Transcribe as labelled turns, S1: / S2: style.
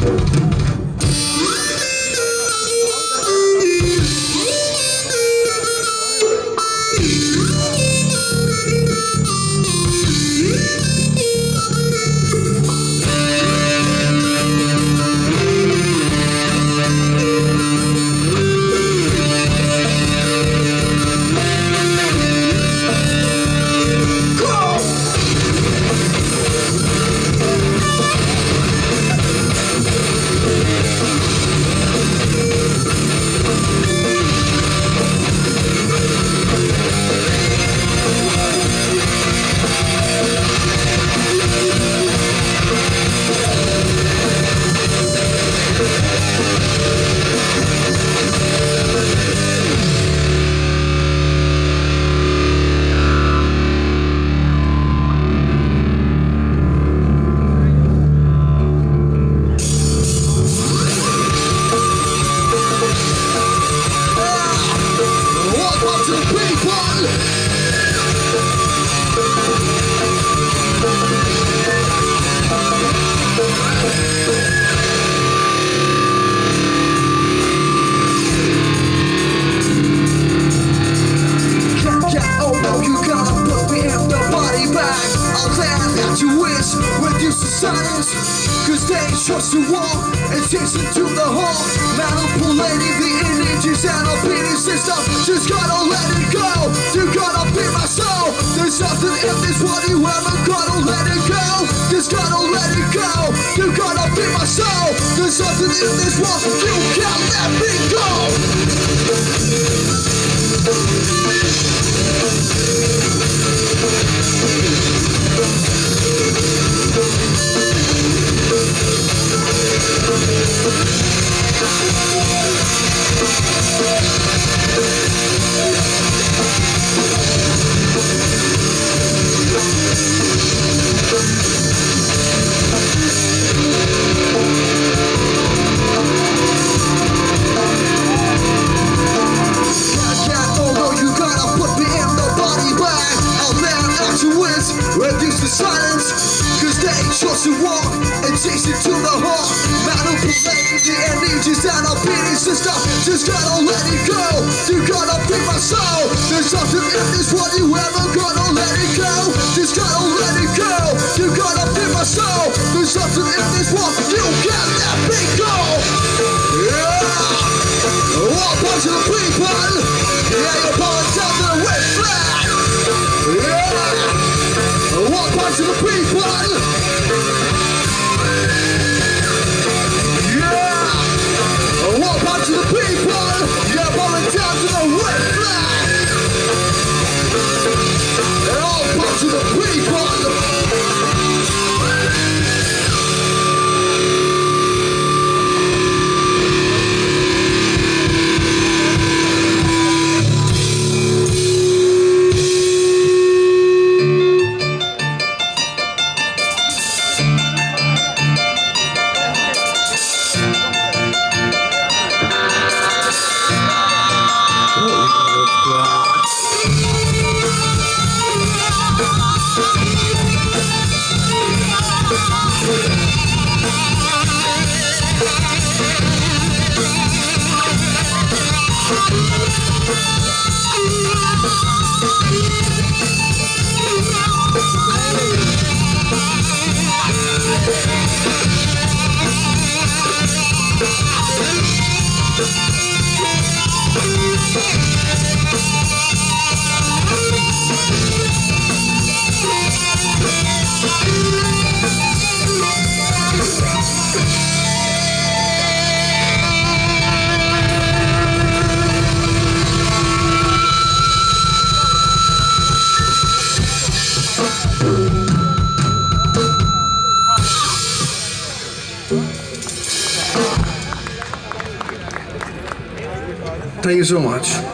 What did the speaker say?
S1: Cause they trust the wall and takes it to the heart. Manipulating the energies and opinion system. Just gotta let it go. You gotta be my soul. There's nothing in this world you ever gotta let it go. Just gotta let it go. You gotta be my soul. There's nothing in this world you can't let me go. Reduce the silence, cause they trust to walk and chase it to the heart. Manipulating the energies and opinion system. Just gotta let it go. You gotta be my soul. There's nothing in this world you ever gonna let it go. Just gotta let it go. You gotta be my soul. There's nothing in this world you can't let me go. Yeah. One bunch of the people. Yeah, you're pulling down to the red flag. Yeah. One bunch of the people. Yeah. One bunch of the people. Yeah, rolling down to the red flag. And all bunch of the people.
S2: Thank you so much.